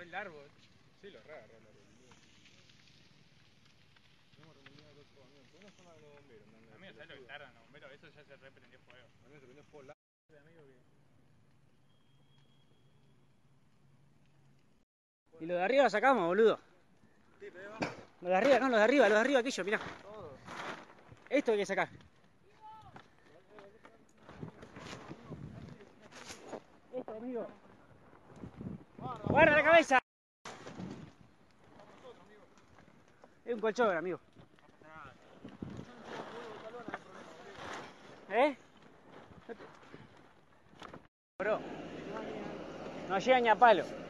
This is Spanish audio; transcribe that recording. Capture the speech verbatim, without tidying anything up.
agarró el árbol. Sí, lo re agarró el árbol. Tenemos remolino del otro amigo. ¿Por qué no llaman a los bomberos? Amigo, ¿sabes lo que tardan los bomberos? Eso ya se re prendió fuego. Amigo, se prendió fuego la... Amigo que... Y lo de arriba sacamos, boludo. Sí, pero va. Los de arriba, no, los de arriba, los de arriba, aquello, mirá. Todos. Esto hay que sacar. Esto, amigo. Guarda la cabeza. Es un colchón, amigo. ¿Eh? Bro. No llega ni a palo.